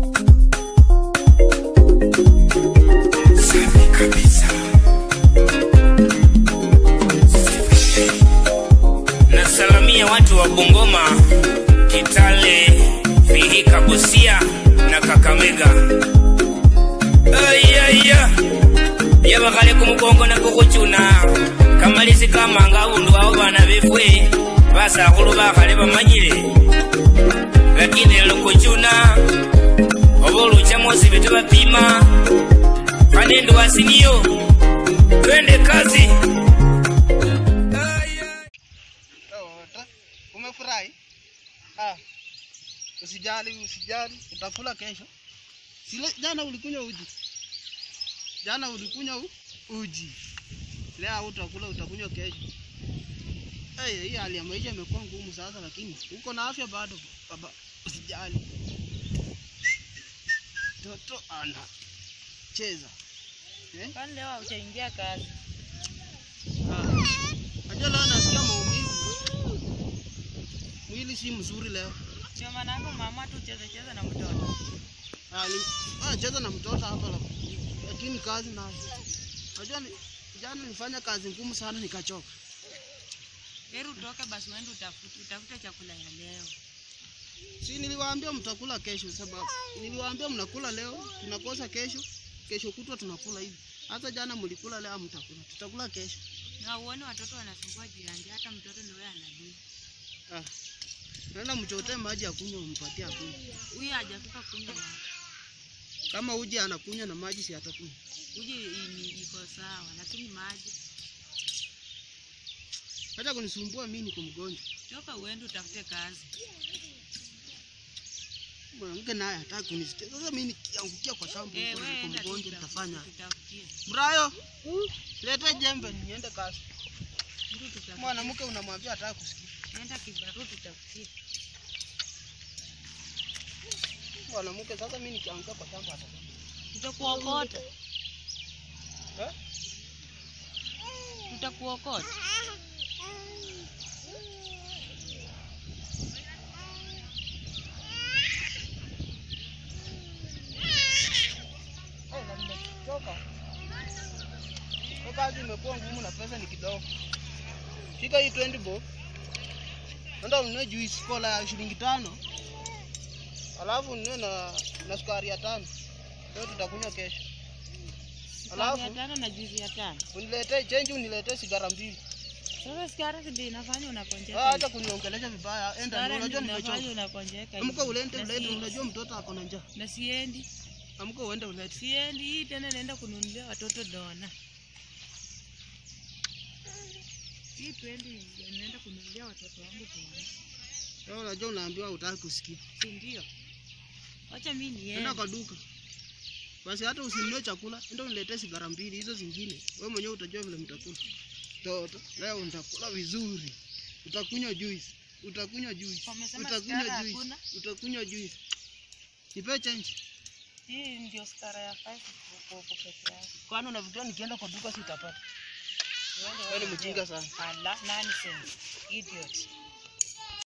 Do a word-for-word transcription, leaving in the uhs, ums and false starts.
Nasalamia watu wa Bungoma, Kitale, Vihiga, Busia na Kakamega. Ay ay ay. Yabakale kumugongo na kukuchuna. Kamalisi kama ngabundu abo bana befwe. Basa khulu bakale bamanyire. Lakini lokuchuna obolu chamosi bitu bapima. Kanendo wasiniyo. Twende kazi. Umefurahi? Ah. Usijali, usijali, utakula kesho. Sile jana ulikunywa uji. Jana ulikunywa uji. Leo utakula utakunywa kesho. Eh, hii hali ya maisha imekuwa ngumu sasa, lakini uko na afya bado baba. Usijali. Toto ana cheza. Eh? Kwani leo utaingia kazi? Ah. Aje leo nasikia maumivu. Mwili si mzuri leo. Ndio maana mama tu cheza cheza na mtoto. Ah, ni ah cheza na mtoto hapa la. Lakini kazi nayo. Unajua ni jana nilifanya kazi ngumu sana nikachoka. Heru toka basi uende utafute utafute chakula ya leo. Si niliwaambia mtakula kesho sababu niliwaambia mnakula leo, tunakosa kesho. Kesho kutwa tunakula hivi. Hata jana mlikula leo mtakula. Tutakula kesho. Na uone watoto wanasumbua jirani, hata mtoto ndio yeye anadai. Ah. Nenda mchote maji akunywe umpatie akunywe. Huyu hajafika kunywa maji. Kama uji anakunywa na maji si atakunywa. Uji ni iko sawa, lakini maji. Acha kunisumbua mimi niko mgonjwa. Toka uende utafute kazi. Mwanamke naye hataki kunisikia. Sasa mimi nikiangukia kwa shamba eh, niko mgonjwa nitafanya. Tutafutie. Brayo. Leta jembe niende kazi. Mwanamke unamwambia hataki kusikia. Nenda kibaru tutafutie. Mwanamke sasa mimi nikianguka kwa shamba hata. Tutakuokota. Eh? Tutakuokota. Oh, na nimechoka. Kazi imekuwa ngumu na pesa ni kidogo. Shika hii twenty bob. Nenda ununue juice cola ya shilingi tano. Alafu ununue na na sukari ya tano. Leo tutakunywa kesho. Alafu ya tano na juice ya tano. Uniletee change, uniletee sigara mbili. Sasa sigara ndio inafanya unakonjeka. Ah, hata kuniongelesha vibaya. Enda unajua nimechoka. Unakonjeka. Amka ulete ulete, unajua mtoto ako na njaa. Na siendi. Amka uende ulete. Siendi, hii tena naenda kununulia watoto dona. Hii twendi naenda kununulia watoto wangu dona. Leo unajua unaambiwa hutaki kusikia. Si ndio? Acha mimi niende. Nenda kwa duka. Basi hata usinunue chakula, enda uniletee sigara mbili hizo zingine. Wewe mwenyewe utajua vile mtakula. Toto, leo nitakula vizuri. Utakunywa juice. Utakunywa juice. Utakunywa juice. Utakunywa juice. Nipe change. Hii ndio sigara ya five kwa peke yake. Kwani unafikiria nikienda kwa duka sitapata? Wewe ni mjinga sana. Allah, nonsense. Idiot.